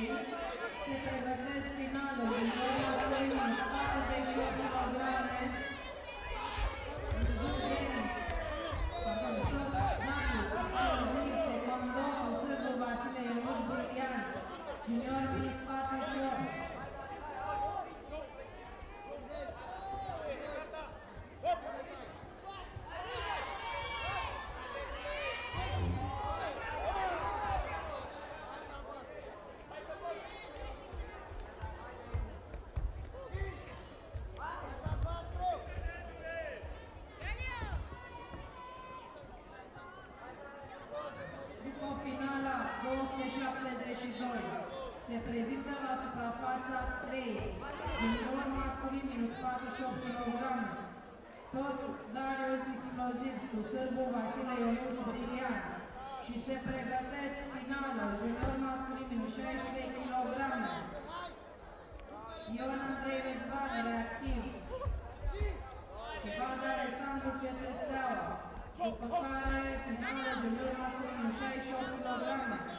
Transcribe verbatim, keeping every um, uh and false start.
se pregătesc finalul din Roma Sălin, patruzeci și opt kilograme. Taekwondo cu sârbul Vasile Ionuț Burghean, junior mic patruzeci și opt. După finala două sute șaptezeci și doi se prezintă la suprafața trei, junior masculin minus patruzeci și opt kilograme, tot Darius Explosiv cu sârbul Vasile Ionuț Brilian și se pregătesc finală junior masculin minus șaizeci și trei kilograme, Ion Andrei Rezvan reactiv și Valde Alexandru C S Steaua. După care finală junior masculin minus șaizeci și opt kilograme.